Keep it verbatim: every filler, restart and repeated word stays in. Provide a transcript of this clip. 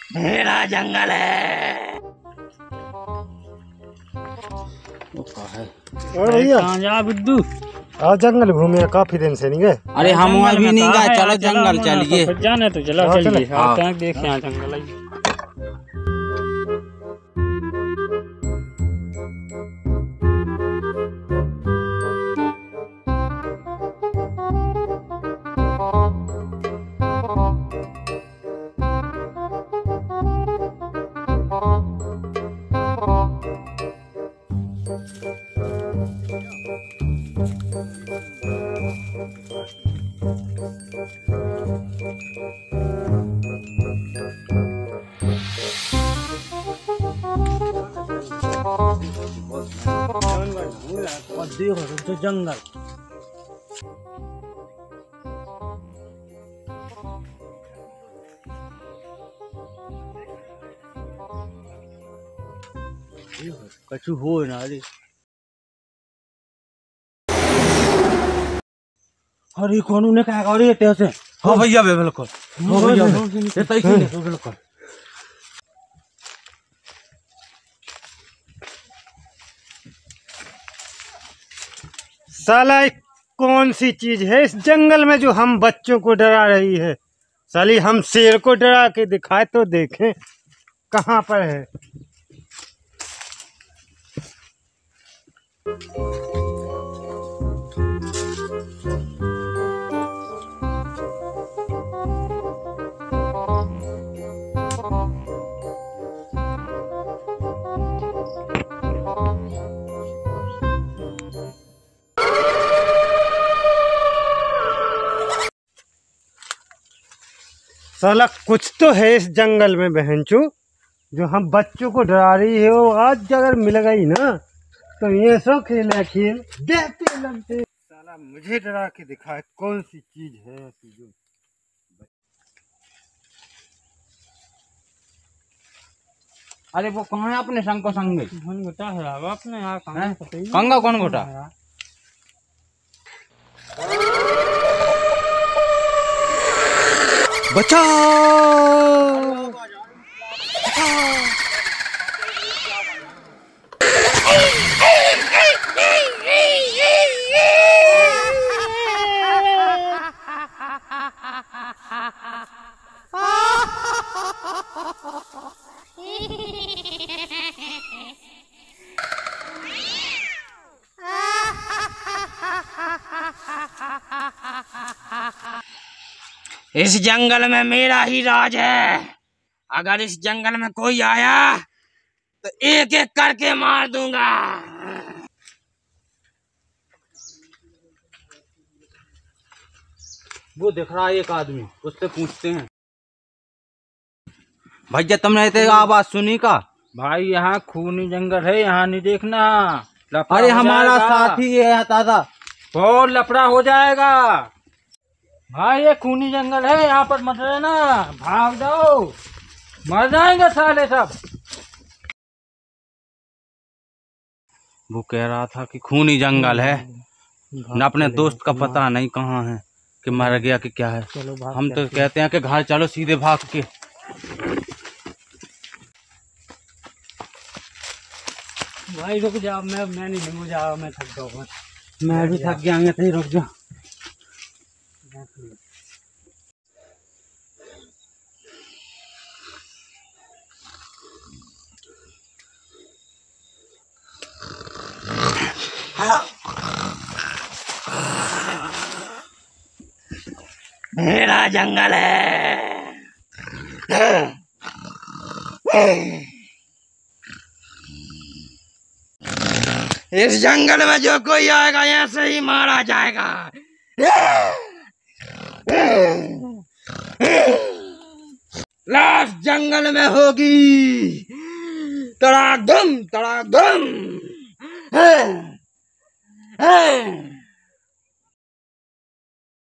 मेरा जंगल है। और भैया कहाँ जा बिद्दू? आज जंगल घूमे काफी दिन से नहीं गए। अरे हम अभी नहीं गए, चलो जंगल चलिए। जाने तो चलो हाँ, चलिए। चलो। आते हैं देखे यहाँ जंगल है। और देखो तो जंगल कछु हो ना रे। अरे कौन ने कहा अरे कैसे? हाँ भैया बिल्कुल, हाँ भैया ये तय की नहीं बिल्कुल। साला एक कौन सी चीज है इस जंगल में जो हम बच्चों को डरा रही है? साली हम शेर को डरा के दिखाए तो देखें कहाँ पर है। साला कुछ तो है इस जंगल में बहनचू जो हम बच्चों को डरा रही है। वो आज अगर मिल गई ना तो ये सो खेल है खेल देखते लगते। साला मुझे डरा के दिखाए कौन सी चीज है ऐसी जो। अरे वो कौन है अपने संग को संग कौन गोटा है आपने यहाँ कहाँ पता कंगा कौन गोटा? बचाओ! इस जंगल में मेरा ही राज है। अगर इस जंगल में कोई आया तो एक एक करके मार दूंगा। वो दिख रहा है एक आदमी, उससे पूछते हैं। भैया तुमने इतने आवाज सुनी का? भाई यहाँ खूनी जंगल है, यहाँ नहीं देखना। अरे हमारा साथी ये आता था। बहुत लफड़ा हो जाएगा भाई। ये खूनी जंगल है, यहाँ पर मत रहना, भाग जाओ, मर जाएंगे साले सब। वो कह रहा था कि खूनी जंगल है, न अपने दोस्त का पता नहीं कहाँ है, कि मर गया कि क्या है। हम तो कहते हैं कि घर चलो सीधे भाग के। भाई रुक जाओ, मैं मैं नहीं रुक जाओ, मैं थक जाऊँ। मैं भी थक गया, तो रुक जा। मेरा जंगल है। इस जंगल में जो कोई आएगा ऐसे ही मारा जाएगा। लाश जंगल में होगी। तड़ाक धम तड़ाक धम।